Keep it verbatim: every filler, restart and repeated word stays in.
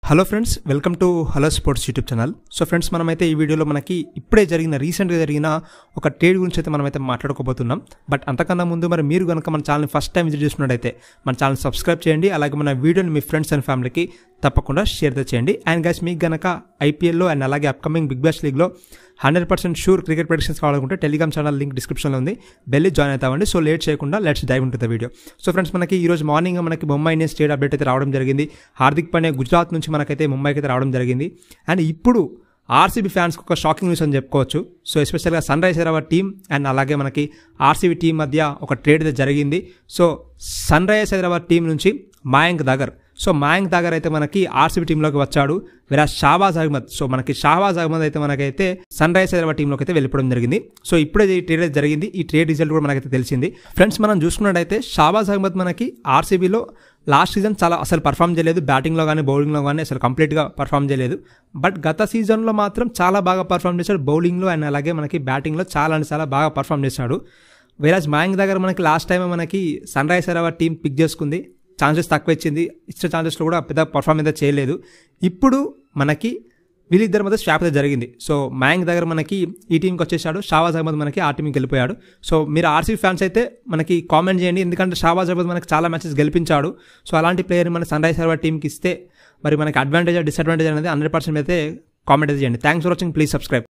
Hello friends, welcome to hello sports YouTube channel. So friends, మనమైతే ఈ వీడియోలో మనకి ఇప్పుడే జరిగిన రీసెంట్గా జరిగిన ఒక ట్రేడ్ గురించి అయితే మనమైతే మాట్లాడుకోబోతున్నాం. బట్ అంతకన్నా ముందు మరి మీరు కనుక మన ఛానల్ని ఫస్ట్ టైం విజిట్ చేస్తున్నట్టయితే మన ఛానల్ సబ్స్క్రైబ్ చేయండి. అలాగే మన వీడియోని మీ ఫ్రెండ్స్ అండ్ ఫ్యామిలీకి తప్పకుండా షేర్ చేయండి. అండ్ గైస్, మీకు కనుక ఐపీఎల్లో అండ్ అలాగే అప్కమింగ్ బిగ్ బ్యాష్ లీగ్లో hundred percent sure cricket predictions కావాలనుకుంటే టెలిగ్రామ్ ఛానల్ లింక్ డిస్క్రిప్షన్లో ఉంది, వెళ్ళి జాయిన్ అవుతామండి. సో లేట్ చేయకుండా let's dive into the video. So friends, మనకి ఈరోజు మార్నింగ్ మనకి ముంబై ఇండియన్స్ ట్రేడ్ అప్డేట్ అయితే రావడం జరిగింది. హార్దిక్ పాండ్యా గుజరాత్ నుంచి మనకైతే ముంబైకి అయితే రావడం జరిగింది. అండ్ ఇప్పుడు ఆర్సీబీ ఫ్యాన్స్కి ఒక షాకింగ్ న్యూస్ అని చెప్పుకోవచ్చు. సో ఎస్పెషల్గా Sunrisers Hyderabad team and అలాగే మనకి ఆర్సీబీ టీం మధ్య ఒక ట్రేడ్ అయితే జరిగింది. So Sunrisers Hyderabad team నుంచి మయాంక్ దాగర్ సో మయాంక్ దాగర్ అయితే మనకి ఆర్సీబీ టీంలోకి వచ్చాడు. వేరే షాబాజ్ అహ్మద్ సో మనకి షాబాజ్ అహ్మద్ అయితే మనకైతే సన్ రైజర్స్ హైదరాబాద్ టీంలోకి అయితే వెళ్ళిపోవడం జరిగింది. సో ఇప్పుడే ఈ ట్రేడ్ అయితే జరిగింది. ఈ ట్రేడ్ రిజల్ట్ కూడా మనకైతే తెలిసింది. ఫ్రెండ్స్, మనం చూసుకున్నట్టయితే షాబాజ్ అహ్మద్ మనకి ఆర్సీబీలో లాస్ట్ సీజన్ చాలా అసలు పర్ఫామ్ చేయలేదు. బ్యాటింగ్లో కానీ బౌలింగ్లో కానీ అసలు కంప్లీట్గా పర్ఫామ్ చేయలేదు. బట్ గత సీజన్లో మాత్రం చాలా బాగా పర్ఫామ్ చేశాడు బౌలింగ్లో అండ్ అలాగే మనకి బ్యాటింగ్లో చాలా అంటే చాలా బాగా పర్ఫామ్ చేశాడు. వేరాజ్ మయాంక్ దగ్గర మనకి లాస్ట్ టైం మనకి Sunrisers Hyderabad team pick చేసుకుంది, ఛాన్సెస్ తక్కువ ఇచ్చింది, ఇచ్చిన ఛాన్సెస్లో కూడా పెద్ద పర్ఫామ్ అయితే చేయలేదు. ఇప్పుడు మనకి వీళ్ళిద్దరి మధ్య స్వాప్ అయితే జరిగింది. సో మయాంక్ దగ్గర మనకి ఈ టీంకి వచ్చేసాడు, షాబాజ్ అహ్మద్ మనకి ఆ టీంకి వెళ్ళిపోయాడు. సో మీరు ఆర్సీబీ ఫ్యాన్స్ అయితే మనకి కామెంట్ చేయండి, ఎందుకంటే షాబాజ్ అహ్మద్ మనకి చాలా మ్యాచెస్ గెలిపించాడు. సో అలాంటి ప్లేయర్ మన సన్ రైజర్స్ హైదరాబాద్ టీంకి ఇస్తే మరి మనకి అడ్వాంటేజ్ డిసడ్వాంటేజ్ అనేది హండ్రెడ్ పర్సెంట్ అయితే కామెంట్ అయితే చేయండి. Thanks for watching, please subscribe.